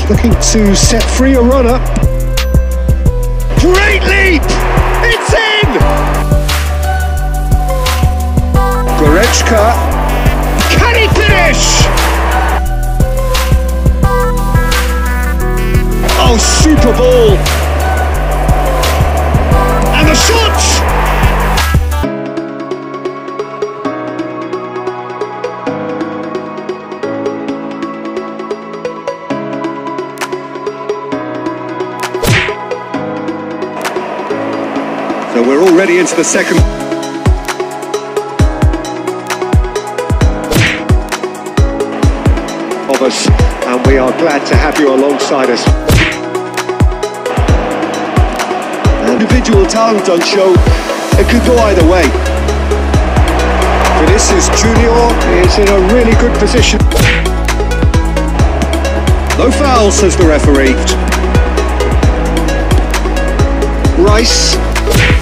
looking to set free a runner. Great leap! It's in! Goretzka. Can he finish? Oh, super ball! And the shot! So we're already into the second. Of us, and we are glad to have you alongside us. Individual talent on show, it could go either way. Vinicius Junior is in a really good position. No foul, says the referee. Rice.